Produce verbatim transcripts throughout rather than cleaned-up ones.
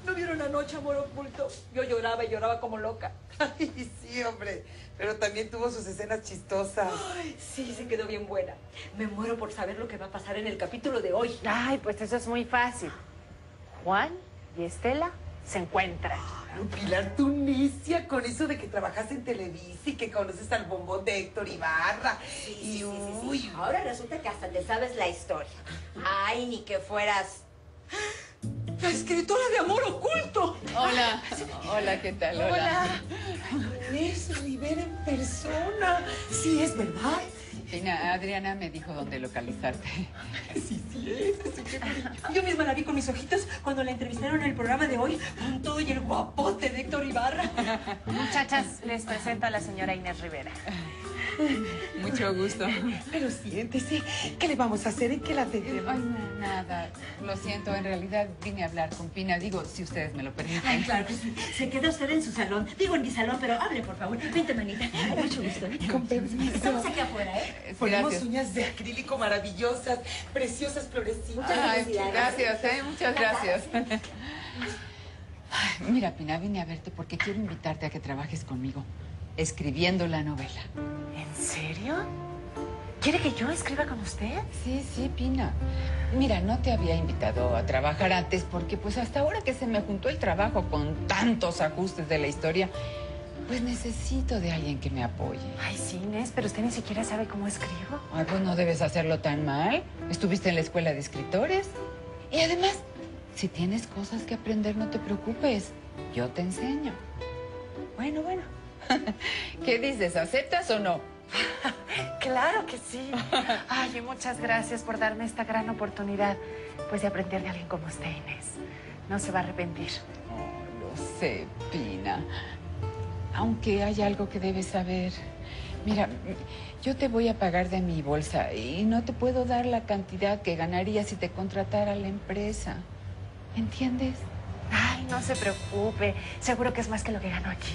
¿No vieron anoche Amor Oculto? Yo lloraba y lloraba como loca. Ay, sí, hombre. Pero también tuvo sus escenas chistosas. Ay, sí, se quedó bien buena. Me muero por saber lo que va a pasar en el capítulo de hoy. Ay, pues eso es muy fácil. Juan y Estela se encuentran. Ay, Pilar, tú necia con eso de que trabajas en Televisa y que conoces al bombón de Héctor Ibarra. Sí, y sí, sí, uy, sí, sí. Ahora resulta que hasta te sabes la historia. Ay, ni que fueras... ¡La escritora de Amor Oculto! Hola. Hola, ¿qué tal? Hola. Hola. Inés Rivera en persona. Sí, es verdad. Pina, Adriana me dijo dónde localizarte. Sí, sí es. Sí, qué bonito. Yo misma la vi con mis ojitos cuando la entrevistaron en el programa de hoy con todo y el guapote de Héctor Ibarra. Muchachas, les presento a la señora Inés Rivera. Mucho gusto. Pero siéntese. ¿Qué le vamos a hacer? ¿En qué la atendemos? Ay, no, nada. Lo siento, en realidad vine a hablar con Pina. Digo, si ustedes me lo permiten. Ay, claro que sí. Se queda usted en su salón. Digo, en mi salón, pero hable, por favor. Vente, manita. Mucho gusto. ¿eh? Con permiso. Estamos aquí afuera, ¿eh? Ponemos Gracias. uñas de acrílico maravillosas, preciosas florecitas. Ay, felicidades. gracias, ¿eh? Muchas gracias. Ay, mira, Pina, vine a verte porque quiero invitarte a que trabajes conmigo, escribiendo la novela. ¿En serio? ¿Quiere que yo escriba con usted? Sí, sí, Pina. Mira, no te había invitado a trabajar antes porque pues hasta ahora que se me juntó el trabajo con tantos ajustes de la historia, pues necesito de alguien que me apoye. Ay, sí, Inés, pero usted ni siquiera sabe cómo escribo. Ay, pues no debes hacerlo tan mal. Estuviste en la escuela de escritores. Y además, si tienes cosas que aprender, no te preocupes. Yo te enseño. Bueno, bueno. ¿Qué dices? ¿Aceptas o no? Claro que sí. Ay, y muchas gracias por darme esta gran oportunidad, pues de aprender de alguien como usted, Inés. No se va a arrepentir. Oh, lo sé, Pina. Aunque hay algo que debes saber. Mira, yo te voy a pagar de mi bolsa y no te puedo dar la cantidad que ganaría si te contratara la empresa. ¿Entiendes? Ay, no se preocupe. Seguro que es más que lo que gano aquí.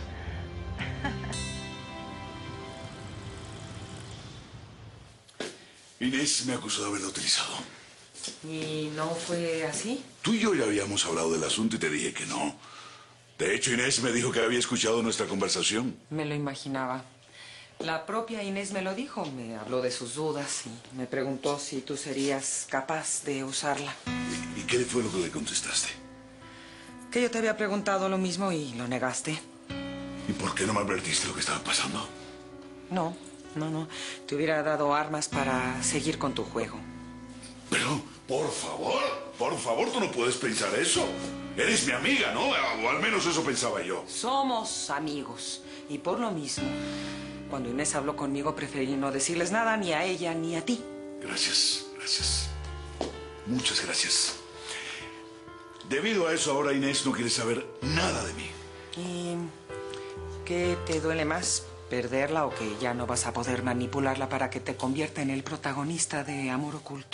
Inés me acusó de haberla utilizado. ¿Y no fue así? Tú y yo ya habíamos hablado del asunto y te dije que no. De hecho, Inés me dijo que había escuchado nuestra conversación. Me lo imaginaba. La propia Inés me lo dijo. Me habló de sus dudas y me preguntó si tú serías capaz de usarla. ¿Y, y qué fue lo que le contestaste? Que yo te había preguntado lo mismo y lo negaste. ¿Y por qué no me advertiste lo que estaba pasando? No, no, no. Te hubiera dado armas para seguir con tu juego. Pero, por favor, por favor, tú no puedes pensar eso. Eres mi amiga, ¿no? O al menos eso pensaba yo. Somos amigos. Y por lo mismo, cuando Inés habló conmigo, preferí no decirles nada ni a ella ni a ti. Gracias, gracias. Muchas gracias. Debido a eso, ahora Inés no quiere saber nada de mí. ¿Y qué te duele más? ¿Perderla o que ya no vas a poder manipularla para que te convierta en el protagonista de Amor Oculto?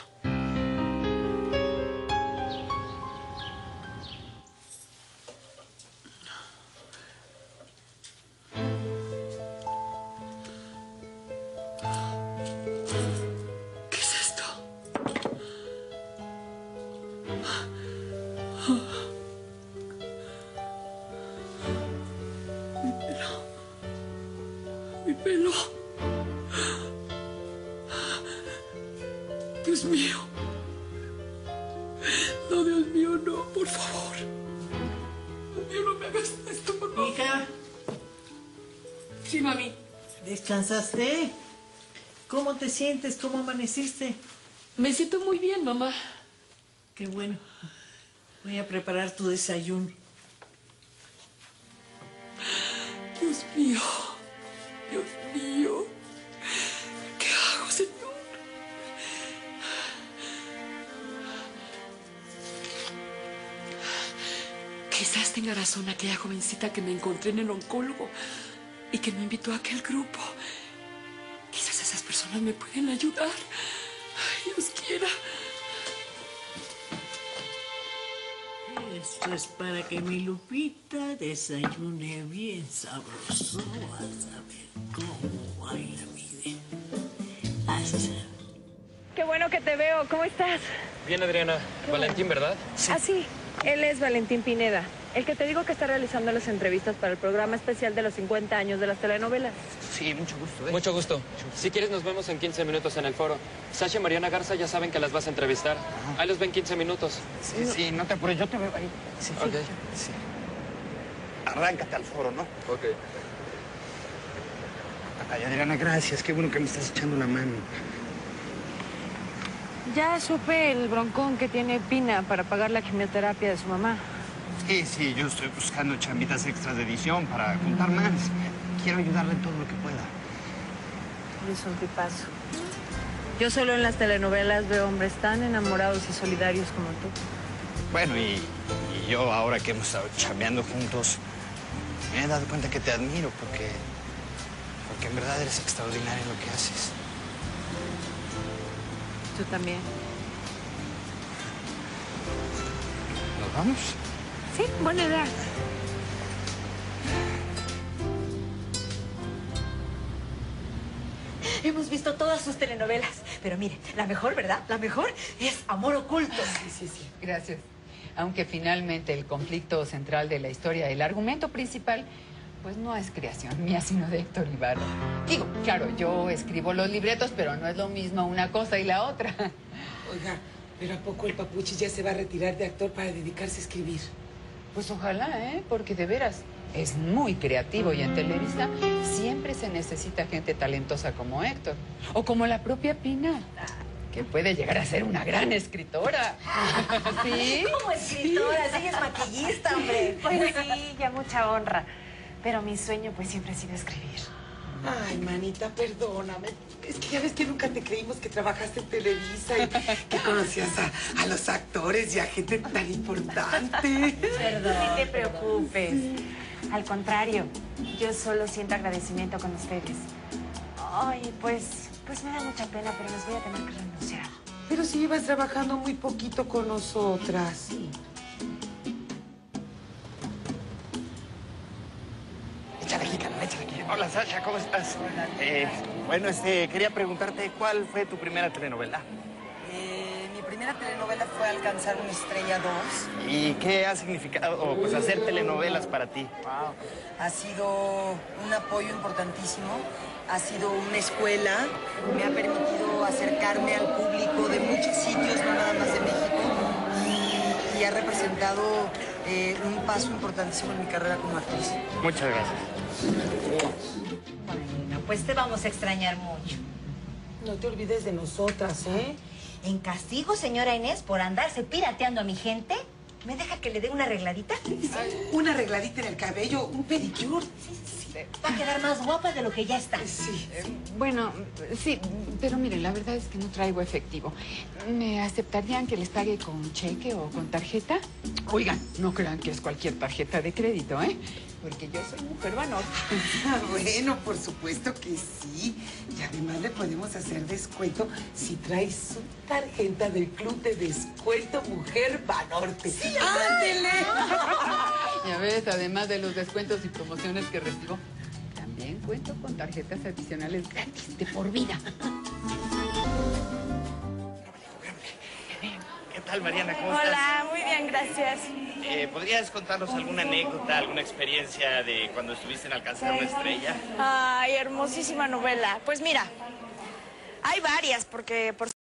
¿Qué es esto? Mi pelo. Dios mío. No, Dios mío, no, por favor. Dios mío, no me hagas esto, por favor. Hija, Sí, mami. ¿descansaste? ¿Cómo te sientes? ¿Cómo amaneciste? Me siento muy bien, mamá. Qué bueno. Voy a preparar tu desayuno. Dios mío. Dios mío. ¿Qué hago, señor? Quizás tenga razón aquella jovencita que me encontré en el oncólogo y que me invitó a aquel grupo. Quizás esas personas me pueden ayudar. Ay, Dios quiera. Esto es para que mi Lupita desayune bien sabroso. Vas a ver cómo baila mi de. Así. Qué bueno que te veo. ¿Cómo estás? Bien, Adriana. Valentín, ¿verdad? Ah, sí. Él es Valentín Pineda, el que te digo que está realizando las entrevistas para el programa especial de los cincuenta años de las telenovelas. Sí, mucho gusto, ¿eh? Mucho gusto. Si quieres, nos vemos en quince minutos en el foro. Sasha y Mariana Garza ya saben que las vas a entrevistar. Ajá. Ahí los ven quince minutos. Sí, no. sí, no te apures, yo te veo ahí. Sí, ok. Sí. Arráncate al foro, ¿no? Ok. Ay, Adriana, gracias. Qué bueno que me estás echando la mano. Ya supe el broncón que tiene Pina para pagar la quimioterapia de su mamá. Sí, sí, yo estoy buscando chambitas extras de edición para contar más. Quiero ayudarle en todo lo que pueda. Es un tipazo. Yo solo en las telenovelas veo hombres tan enamorados y solidarios como tú. Bueno, y, y yo ahora que hemos estado chambeando juntos, me he dado cuenta que te admiro porque, porque en verdad eres extraordinaria en lo que haces. Tú también. ¿Nos vamos? Sí, buena idea. Hemos visto todas sus telenovelas, pero mire, la mejor, ¿verdad? La mejor es Amor Oculto. Sí, sí, sí. Gracias. Aunque finalmente el conflicto central de la historia, el argumento principal, pues no es creación mía, sino de Héctor Ibarra. Digo, claro, yo escribo los libretos, pero no es lo mismo una cosa y la otra. Oiga, ¿pero a poco el Papuchi ya se va a retirar de actor para dedicarse a escribir? Pues ojalá, ¿eh? Porque de veras es muy creativo y en Televisa siempre se necesita gente talentosa como Héctor. O como la propia Pina, que puede llegar a ser una gran escritora. ¿Sí? Como escritora, sí, es maquillista, hombre. Pues sí, ya mucha honra. Pero mi sueño, pues, siempre ha sido escribir. Ay, manita, perdóname. Es que ya ves que nunca te creímos que trabajaste en Televisa y que conocías a, a los actores y a gente tan importante. Perdón. No te preocupes. Al contrario, yo solo siento agradecimiento con ustedes. Ay, pues, pues me da mucha pena, pero les voy a tener que renunciar. Pero si llevas trabajando muy poquito con nosotras. Sí. Échale aquí, Carmen, échale aquí. Hola, Sasha, ¿cómo estás? Eh, bueno, este, quería preguntarte, ¿cuál fue tu primera telenovela? Eh, mi primera telenovela fue Alcanzar una estrella dos. ¿Y qué ha significado, pues, hacer telenovelas para ti? Wow. Ha sido un apoyo importantísimo, ha sido una escuela, me ha permitido acercarme al público de muchos sitios, no nada más de México, y, y ha representado eh, un paso importantísimo en mi carrera como actriz. Muchas gracias. Bueno, pues te vamos a extrañar mucho. No te olvides de nosotras, ¿eh? En castigo, señora Inés, por andarse pirateando a mi gente, ¿me deja que le dé una arregladita? Sí, una arregladita en el cabello, un pedicure. Sí, sí, sí. Va a quedar más guapa de lo que ya está. Sí. Eh, bueno, sí, pero miren, la verdad es que no traigo efectivo. ¿Me aceptarían que les pague con cheque o con tarjeta? Oigan, no crean que es cualquier tarjeta de crédito, ¿eh? Porque yo soy mujer Banorte. Ah, bueno, por supuesto que sí. Y además le podemos hacer descuento si traes su tarjeta del Club de Descuento Mujer Banorte. ¡Sí, ándele! Ya ves, además de los descuentos y promociones que recibo, también cuento con tarjetas adicionales gratis de por vida. ¿Qué tal, Mariana? ¿Cómo estás? Hola, muy bien, gracias. Eh, ¿Podrías contarnos alguna anécdota, alguna experiencia de cuando estuviste en Alcanzar una estrella? Ay, hermosísima novela. Pues mira, hay varias, porque por